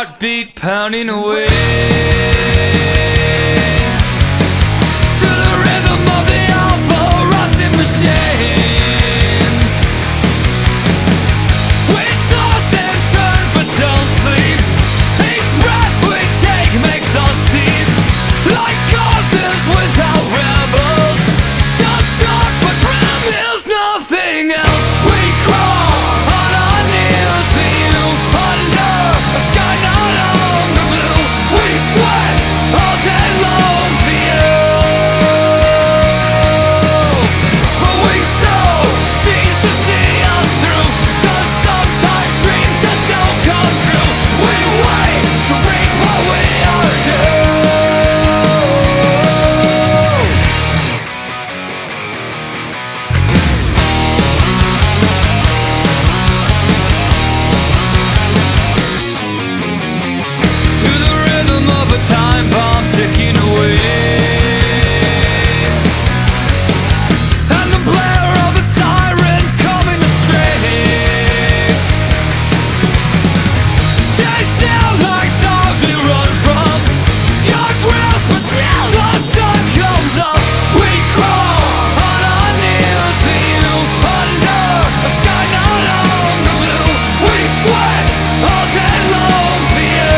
heartbeat pounding away to the rhythm of the awful rusting machines. We toss and turn but don't sleep. Each breath we take makes us thieves, like causes without rebels. Just talk but promise nothing else. We crawl on our knees to you, under a sky no longer blue. We sweat all day long for you, but we so cease to see us through, 'cause sometimes dreams just don't come true. We wait to reap what we are due. To the rhythm of a time bomb ticking away, and the blare of the sirens coming to strays. Chased down like dogs we run from your grasp until the sun comes up. We crawl on our knees to you, under a sky no longer blue. We sweat all day long for you,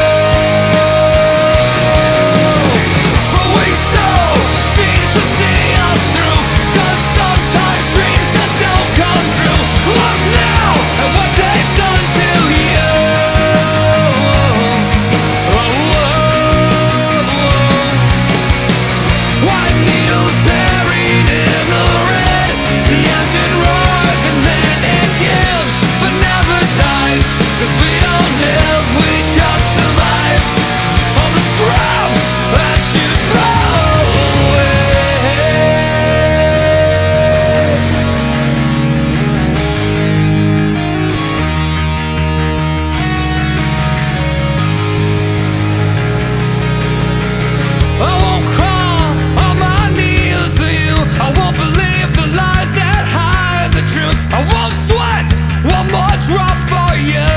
but we so cease to see us through, 'cause sometimes dreams just don't come true. Look now at what they've done to you. White needles buried in the red. The engine roars and then it gives, but never dies, 'cause we don't live, we just survive on the scraps that you throw away. I won't crawl on my knees for you. I won't believe the lies that hide the truth. I won't sweat one more drop for you,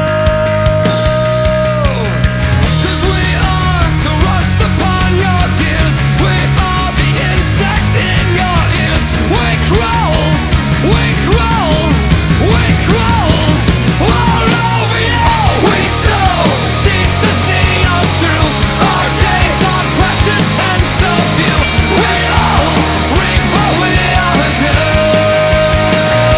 'cause we are the rust upon your gears. We are the insect in your ears. We crawl, we crawl, we crawl all over you. We so cease to see us through. Our days are precious and so few. We all reap what we are due.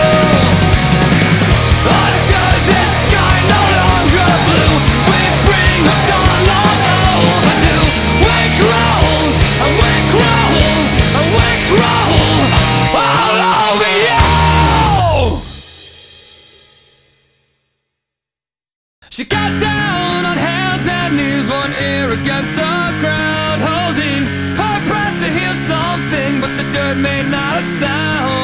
Under this sky no longer blue, we bring the dawn long overdue. We crawl and we crawl and we crawl all over you. She got down on hands and knees, one ear against the ground, holding her breath to hear something, but the dirt made not a sound.